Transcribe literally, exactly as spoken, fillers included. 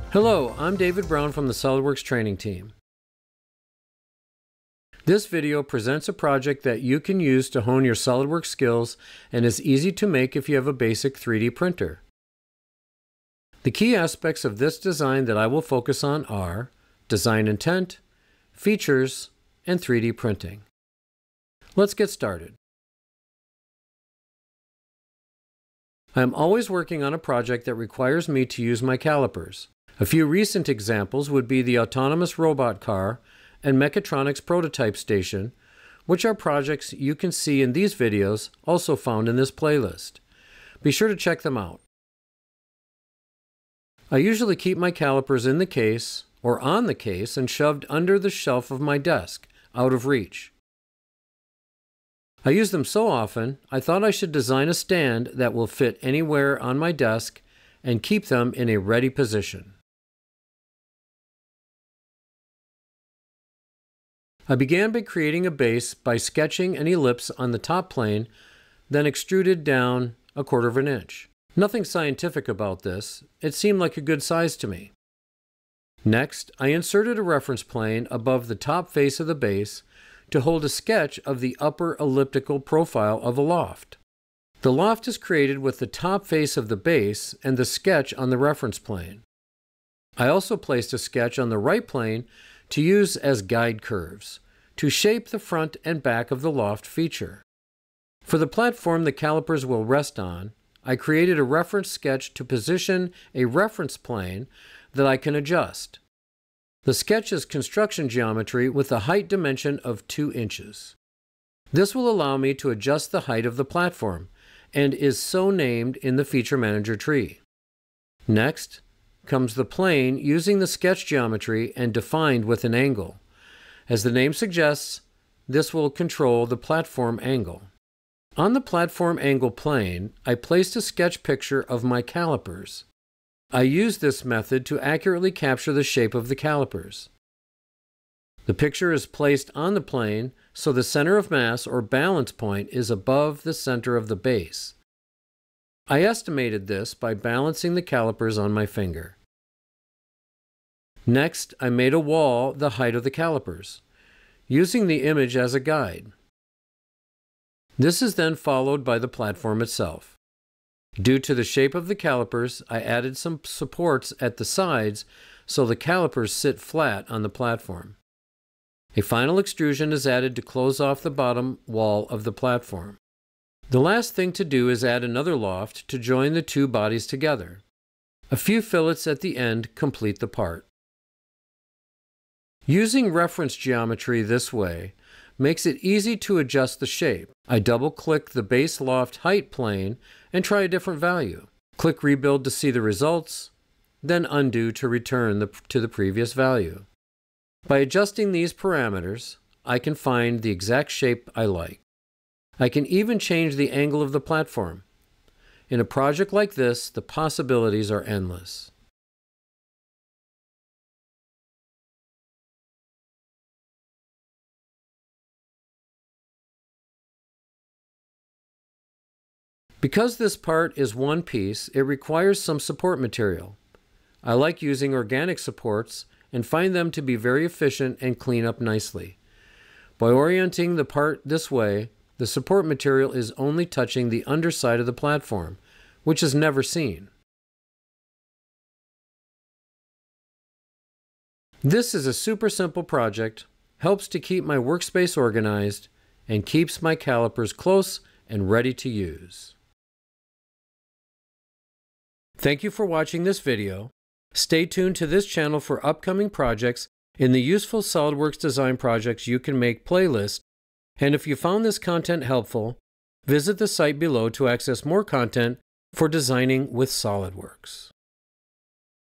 Hello, I'm David Brown from the Solidworks training team. This video presents a project that you can use to hone your Solidworks skills and is easy to make if you have a basic three D printer. The key aspects of this design that I will focus on are design intent, features, and three D printing. Let's get started. I am always working on a project that requires me to use my calipers. A few recent examples would be the autonomous robot car and mechatronics prototype station, which are projects you can see in these videos, also found in this playlist. Be sure to check them out. I usually keep my calipers in the case or on the case and shoved under the shelf of my desk, out of reach. I use them so often, I thought I should design a stand that will fit anywhere on my desk and keep them in a ready position. I began by creating a base by sketching an ellipse on the top plane, then extruded down a quarter of an inch. Nothing scientific about this, it seemed like a good size to me. Next, I inserted a reference plane above the top face of the base to hold a sketch of the upper elliptical profile of a loft. The loft is created with the top face of the base and the sketch on the reference plane. I also placed a sketch on the right plane to use as guide curves, to shape the front and back of the loft feature. For the platform the calipers will rest on, I created a reference sketch to position a reference plane that I can adjust. The sketch is construction geometry with a height dimension of two inches. This will allow me to adjust the height of the platform, and is so named in the Feature Manager tree. Next comes the plane using the sketch geometry and defined with an angle. As the name suggests, this will control the platform angle. On the platform angle plane, I placed a sketch picture of my calipers. I used this method to accurately capture the shape of the calipers. The picture is placed on the plane so the center of mass or balance point is above the center of the base. I estimated this by balancing the calipers on my finger. Next, I made a wall the height of the calipers, using the image as a guide. This is then followed by the platform itself. Due to the shape of the calipers, I added some supports at the sides so the calipers sit flat on the platform. A final extrusion is added to close off the bottom wall of the platform. The last thing to do is add another loft to join the two bodies together. A few fillets at the end complete the part. Using reference geometry this way makes it easy to adjust the shape. I double-click the base loft height plane and try a different value. Click Rebuild to see the results, then Undo to return the, to the previous value. By adjusting these parameters, I can find the exact shape I like. I can even change the angle of the platform. In a project like this, the possibilities are endless. Because this part is one piece, it requires some support material. I like using organic supports and find them to be very efficient and clean up nicely. By orienting the part this way, the support material is only touching the underside of the platform, which is never seen. This is a super simple project, helps to keep my workspace organized, and keeps my calipers close and ready to use. Thank you for watching this video. Stay tuned to this channel for upcoming projects in the Useful SolidWorks Design Projects You Can Make playlist, and if you found this content helpful, visit the site below to access more content for designing with SolidWorks.